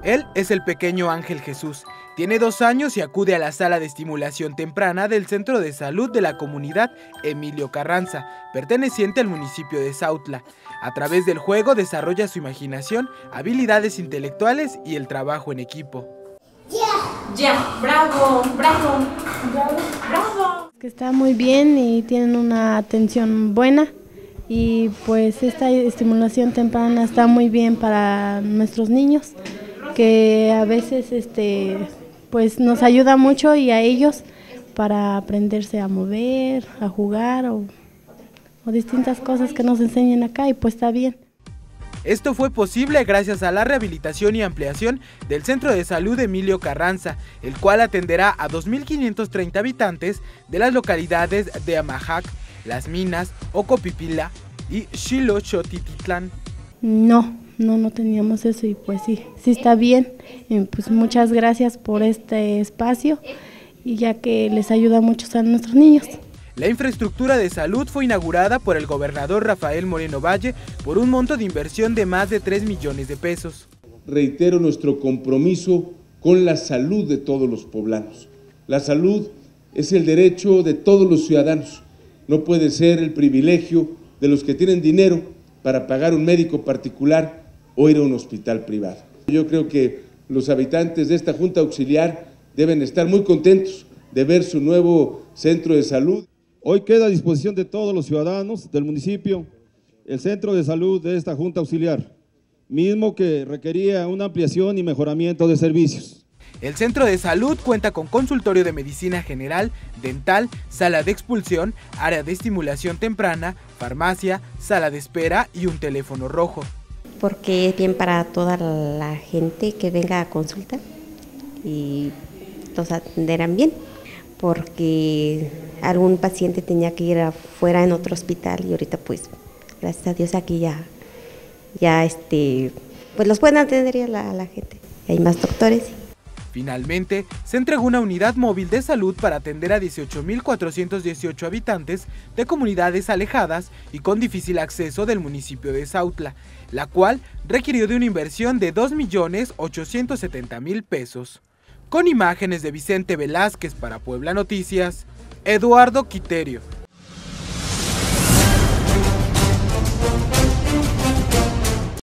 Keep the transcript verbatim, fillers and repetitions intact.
Él es el pequeño Ángel Jesús. Tiene dos años y acude a la sala de estimulación temprana del Centro de Salud de la comunidad Emilio Carranza, perteneciente al municipio de Sautla. A través del juego desarrolla su imaginación, habilidades intelectuales y el trabajo en equipo. ¡Ya! ¡Ya! ¡Bravo! ¡Bravo! ¡Bravo! ¡Bravo! Que está muy bien y tienen una atención buena y pues esta estimulación temprana está muy bien para nuestros niños, que a veces este pues nos ayuda mucho y a ellos para aprenderse a mover, a jugar o, o distintas cosas que nos enseñan acá, y pues está bien. Esto fue posible gracias a la rehabilitación y ampliación del Centro de Salud Emilio Carranza, el cual atenderá a dos mil quinientos treinta habitantes de las localidades de Amajac, Las Minas, Ocopipila y Xilochotitlán. No, no, no teníamos eso y pues sí, sí está bien. Y pues muchas gracias por este espacio y ya que les ayuda mucho a nuestros niños. La infraestructura de salud fue inaugurada por el gobernador Rafael Moreno Valle por un monto de inversión de más de tres millones de pesos. Reitero nuestro compromiso con la salud de todos los poblanos. La salud es el derecho de todos los ciudadanos. No puede ser el privilegio de los que tienen dinero para pagar un médico particular o ir a un hospital privado. Yo creo que los habitantes de esta Junta Auxiliar deben estar muy contentos de ver su nuevo centro de salud. Hoy queda a disposición de todos los ciudadanos del municipio el centro de salud de esta Junta Auxiliar, mismo que requería una ampliación y mejoramiento de servicios. El centro de salud cuenta con consultorio de medicina general, dental, sala de expulsión, área de estimulación temprana, farmacia, sala de espera y un teléfono rojo. Porque es bien para toda la gente que venga a consulta y los atenderán bien, porque algún paciente tenía que ir afuera en otro hospital y ahorita pues gracias a Dios aquí ya, ya este, pues los pueden atender a la, a la gente, hay más doctores. Finalmente, se entregó una unidad móvil de salud para atender a dieciocho mil cuatrocientos dieciocho habitantes de comunidades alejadas y con difícil acceso del municipio de Sautla, la cual requirió de una inversión de dos millones ochocientos setenta mil pesos. Con imágenes de Vicente Velázquez para Puebla Noticias, Eduardo Quiterio.